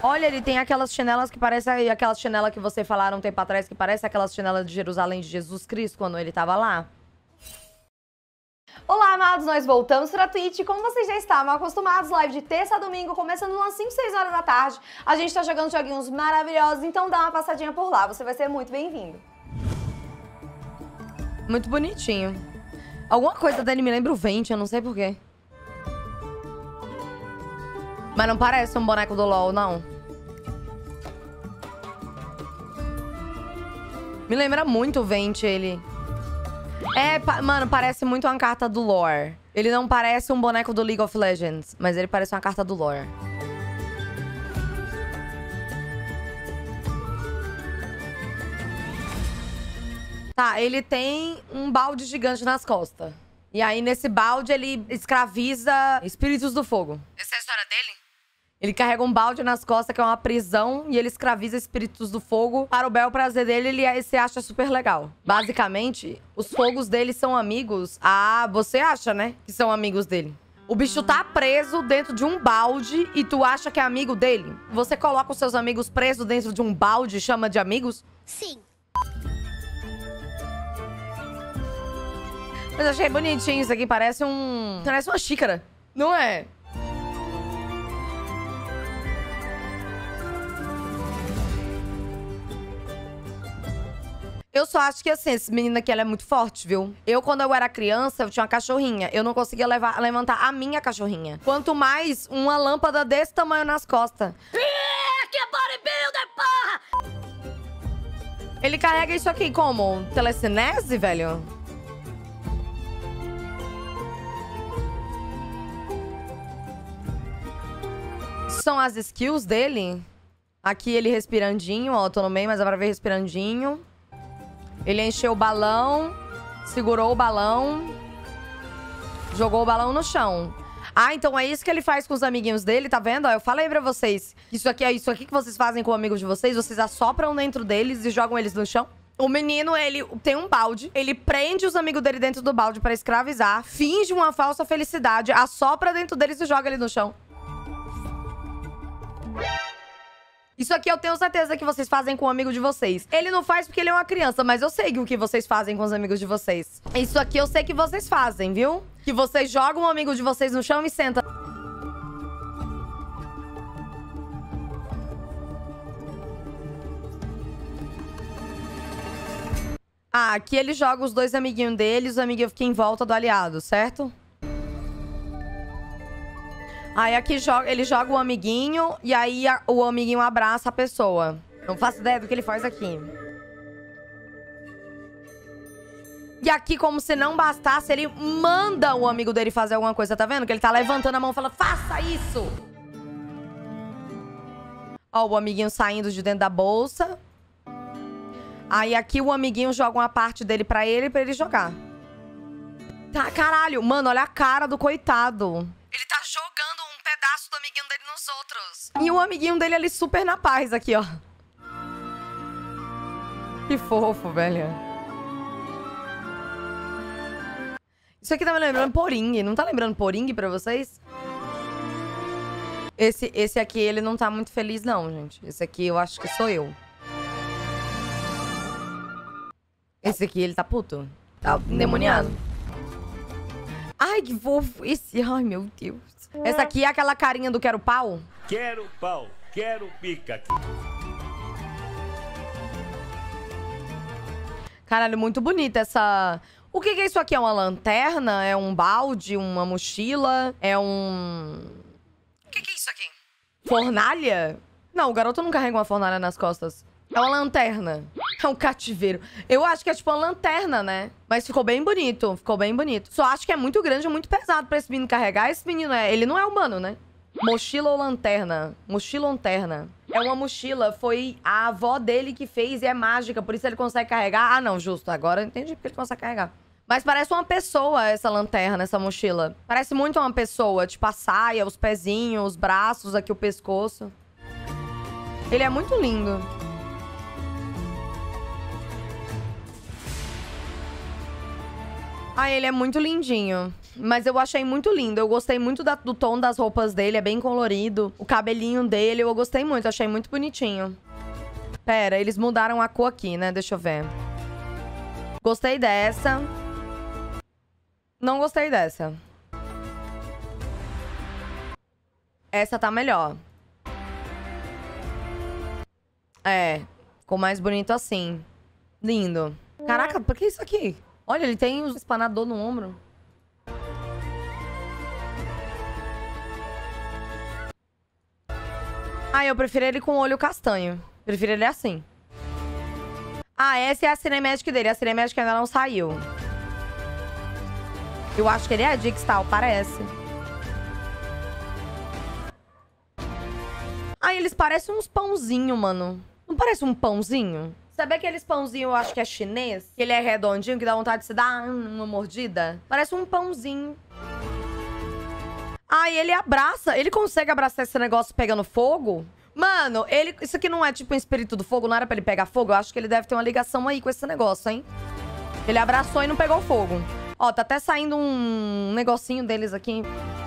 Olha, ele tem aquelas chinelas que parecem... Aquela chinela que você falaram um tempo atrás, que parece aquelas chinelas de Jerusalém de Jesus Cristo, quando ele tava lá. Olá, amados! Nós voltamos para a Twitch. Como vocês já estavam acostumados, live de terça a domingo, começando umas 5, 6 horas da tarde. A gente tá jogando joguinhos maravilhosos, então dá uma passadinha por lá. Você vai ser muito bem-vindo. Muito bonitinho. Alguma coisa dele me lembra o Vente, eu não sei porquê. Mas não parece um boneco do LoL, não. Me lembra muito o Vente, ele. É, mano, parece muito uma carta do lore. Ele não parece um boneco do League of Legends, mas ele parece uma carta do lore. Tá, ele tem um balde gigante nas costas. E aí, nesse balde, ele escraviza espíritos do fogo. Essa é a história dele? Ele carrega um balde nas costas, que é uma prisão, e ele escraviza espíritos do fogo. Para o bel prazer dele, ele se acha super legal. Basicamente, os fogos dele são amigos. Ah, você acha, né? Que são amigos dele. O bicho tá preso dentro de um balde e tu acha que é amigo dele? Você coloca os seus amigos presos dentro de um balde e chama de amigos? Sim. Mas eu achei bonitinho isso aqui. Parece uma xícara. Não é? Eu só acho que, assim, esse menino aqui, ela é muito forte, viu? Eu, quando eu era criança, eu tinha uma cachorrinha. Eu não conseguia levantar a minha cachorrinha. Quanto mais uma lâmpada desse tamanho nas costas. Que bodybuilder, porra! Ele carrega isso aqui como? Telecinese, velho? São as skills dele. Aqui ele respirandinho, ó, eu tô no meio, mas dá pra ver respirandinho. Ele encheu o balão, segurou o balão, jogou o balão no chão. Ah, então é isso que ele faz com os amiguinhos dele, tá vendo? Eu falei pra vocês, isso aqui é isso aqui que vocês fazem com amigos de vocês, vocês assopram dentro deles e jogam eles no chão. O menino, ele tem um balde, ele prende os amigos dele dentro do balde pra escravizar, finge uma falsa felicidade, assopra dentro deles e joga ele no chão. Isso aqui eu tenho certeza que vocês fazem com um amigo de vocês. Ele não faz porque ele é uma criança, mas eu sei o que vocês fazem com os amigos de vocês. Isso aqui eu sei que vocês fazem, viu? Que vocês jogam um amigo de vocês no chão e sentam. Ah, aqui ele joga os dois amiguinhos dele, os amiguinhos ficam em volta do aliado, certo? Aí aqui ele joga o amiguinho e aí o amiguinho abraça a pessoa. Não faço ideia do que ele faz aqui. E aqui, como se não bastasse, ele manda o amigo dele fazer alguma coisa, tá vendo? Que ele tá levantando a mão e fala, faça isso! Ó, o amiguinho saindo de dentro da bolsa. Aí aqui o amiguinho joga uma parte dele pra ele jogar. Tá, caralho. Mano, olha a cara do coitado. Ele tá jogando um pedaço do amiguinho dele nos outros. E o amiguinho dele ali super na paz aqui, ó. Que fofo, velho. Isso aqui tá me lembrando Poring. Não tá lembrando Poring pra vocês? Esse aqui, ele não tá muito feliz, não, gente. Esse aqui eu acho que sou eu. Esse aqui, ele tá puto. Tá endemoniado. Ai, que fofo esse. Ai, meu Deus. Essa aqui é aquela carinha do quero pau? Quero pau, quero pica. Caralho, muito bonita essa... O que é isso aqui? É uma lanterna? É um balde? Uma mochila? É um... O que é isso aqui? Fornalha? Não, o garoto não carrega uma fornalha nas costas. É uma lanterna. É um cativeiro. Eu acho que é tipo uma lanterna, né? Mas ficou bem bonito. Ficou bem bonito. Só acho que é muito grande e muito pesado pra esse menino carregar. Esse menino, ele não é humano, né? Mochila ou lanterna? Mochila ou lanterna? É uma mochila. Foi a avó dele que fez e é mágica. Por isso ele consegue carregar. Ah, não, justo. Agora eu entendi porque ele consegue carregar. Mas parece uma pessoa essa lanterna, essa mochila. Parece muito uma pessoa. Tipo a saia, os pezinhos, os braços, aqui o pescoço. Ele é muito lindo. Ah, ele é muito lindinho. Mas eu achei muito lindo. Eu gostei muito do tom das roupas dele. É bem colorido. O cabelinho dele, eu gostei muito. Achei muito bonitinho. Pera, eles mudaram a cor aqui, né? Deixa eu ver. Gostei dessa. Não gostei dessa. Essa tá melhor. É. Ficou mais bonito assim. Lindo. Caraca, por que isso aqui? Olha, ele tem um espanador no ombro. Ah, eu prefiro ele com o olho castanho. Prefiro ele assim. Ah, essa é a Cinemagic dele. A Cinemagic ainda não saiu. Eu acho que ele é Digstal, parece. Ah, eles parecem uns pãozinhos, mano. Não parece um pãozinho? Sabe aqueles pãozinhos, eu acho que é chinês? Que ele é redondinho, que dá vontade de se dar uma mordida? Parece um pãozinho. Ah, e ele abraça. Ele consegue abraçar esse negócio pegando fogo? Mano, isso aqui não é tipo um espírito do fogo? Não era pra ele pegar fogo? Eu acho que ele deve ter uma ligação aí com esse negócio, hein? Ele abraçou e não pegou fogo. Ó, tá até saindo um negocinho deles aqui.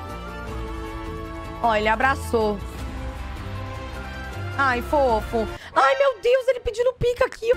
Ó, ele abraçou. Ai, fofo. Ai, meu Deus, ele pedindo pica aqui.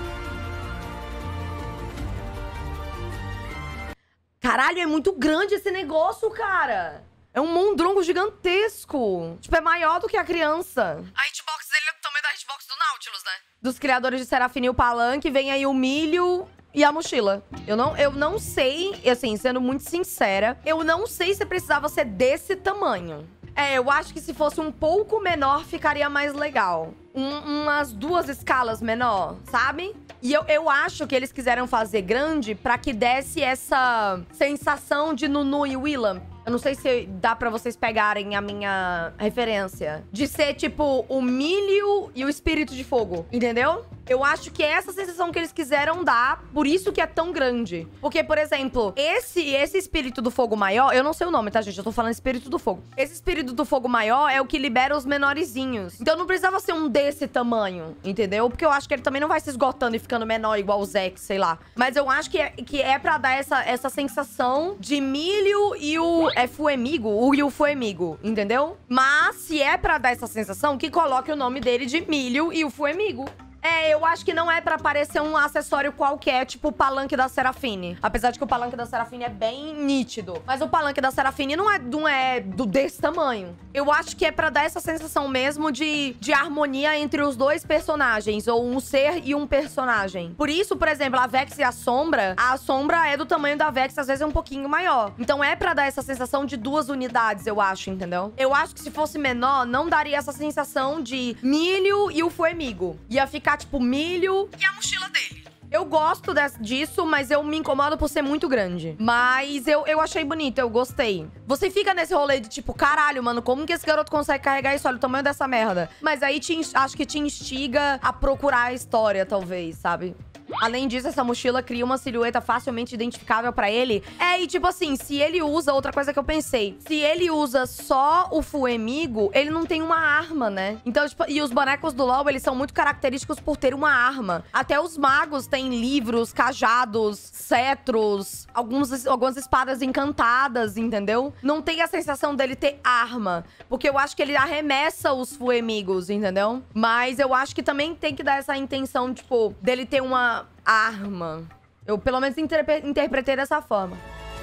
Caralho, é muito grande esse negócio, cara. É um mondrongo gigantesco. Tipo, é maior do que a criança. A hitbox dele é do tamanho da hitbox do Nautilus, né? Dos criadores de Serafine e o Palanque, vem aí o milho e a mochila. Eu não sei, assim, sendo muito sincera, eu não sei se precisava ser desse tamanho. É, eu acho que se fosse um pouco menor, ficaria mais legal. Umas 2 escalas menor, sabe? E eu acho que eles quiseram fazer grande pra que desse essa sensação de Nunu e Willam. Eu não sei se dá pra vocês pegarem a minha referência. De ser, tipo, o milho e o espírito de fogo, entendeu? Eu acho que é essa sensação que eles quiseram dar, por isso que é tão grande. Porque, por exemplo, esse espírito do fogo maior... Eu não sei o nome, tá, gente? Eu tô falando espírito do fogo. Esse espírito do fogo maior é o que libera os menorzinhos. Então não precisava ser um desse tamanho, entendeu? Porque eu acho que ele também não vai se esgotando e ficando menor igual o Zex, sei lá. Mas eu acho que é pra dar essa sensação de milho e o... É Fuemigo? O Fuemigo, entendeu? Mas se é pra dar essa sensação, que coloque o nome dele de milho e o Fuemigo. É, eu acho que não é pra parecer um acessório qualquer, tipo o palanque da Serafine. Apesar de que o palanque da Serafine é bem nítido. Mas o palanque da Serafine não é desse tamanho. Eu acho que é pra dar essa sensação mesmo de harmonia entre os dois personagens. Ou um ser e um personagem. Por isso, por exemplo, a Vex e a Sombra é do tamanho da Vex, às vezes é um pouquinho maior. Então é pra dar essa sensação de 2 unidades, eu acho, entendeu? Eu acho que se fosse menor, não daria essa sensação de milho e o Fuemigo. Ia ficar tipo milho e a mochila dele. Eu gosto disso, mas eu me incomodo por ser muito grande. Mas eu achei bonito, eu gostei. Você fica nesse rolê de tipo, caralho, mano, como que esse garoto consegue carregar isso? Olha o tamanho dessa merda. Mas aí acho que te instiga a procurar a história, talvez, sabe? Além disso, essa mochila cria uma silhueta facilmente identificável pra ele. É, e tipo assim, se ele usa... Outra coisa que eu pensei. Se ele usa só o Fuemigo, ele não tem uma arma, né? Então, tipo... E os bonecos do LoL, eles são muito característicos por ter uma arma. Até os magos têm livros, cajados, cetros, algumas espadas encantadas, entendeu? Não tem a sensação dele ter arma. Porque eu acho que ele arremessa os Fuemigos, entendeu? Mas eu acho que também tem que dar essa intenção, tipo, dele ter uma arma. Eu, pelo menos, interpretei dessa forma.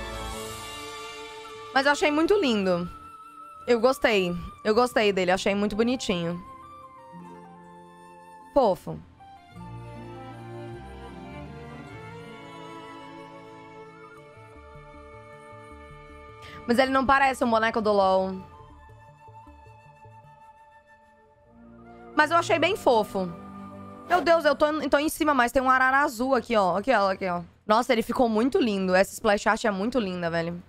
Mas eu achei muito lindo. Eu gostei. Eu gostei dele. Achei muito bonitinho. Fofo. Mas ele não parece um boneco do LoL. Mas eu achei bem fofo. Meu Deus, eu tô em cima, mas tem um arara azul aqui, ó. Aqui, ó. Nossa, ele ficou muito lindo. Essa splash art é muito linda, velho.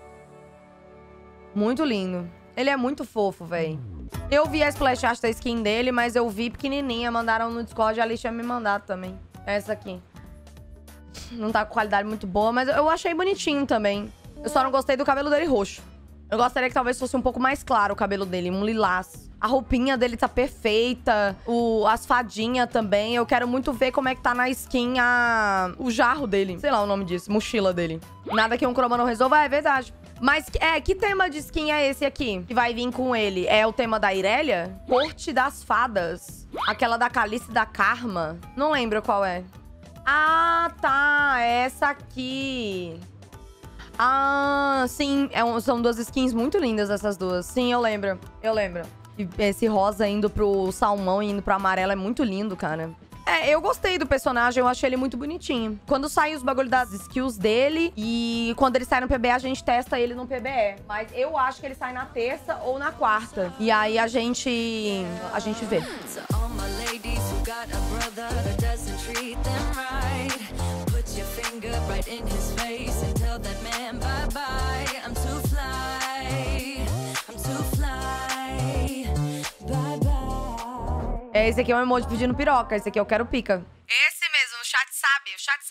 Muito lindo. Ele é muito fofo, velho. Eu vi a splash art da skin dele, mas eu vi pequenininha. Mandaram no Discord e a Alicia me mandado também. Essa aqui. Não tá com qualidade muito boa, mas eu achei bonitinho também. Eu só não gostei do cabelo dele roxo. Eu gostaria que talvez fosse um pouco mais claro o cabelo dele, um lilás. A roupinha dele tá perfeita. As fadinhas também. Eu quero muito ver como é que tá na skin o jarro dele. Sei lá o nome disso. Mochila dele. Nada que um croma não resolva. É verdade. Mas, que tema de skin é esse aqui? Que vai vir com ele? É o tema da Irelia? Corte das Fadas. Aquela da Calice e da Karma. Não lembro qual é. Ah, tá. É essa aqui. Ah, sim. São duas skins muito lindas essas duas. Sim, eu lembro. Eu lembro. E esse rosa indo pro salmão e indo pro amarelo é muito lindo, cara. Eu gostei do personagem, eu achei ele muito bonitinho. Quando saem os bagulho das skills dele e quando ele sai no PBE, a gente testa ele no PBE. Mas eu acho que ele sai na terça ou na quarta. E aí a gente vê. Esse aqui é um emoji pedindo piroca. Esse aqui eu quero pica. Esse mesmo, o chat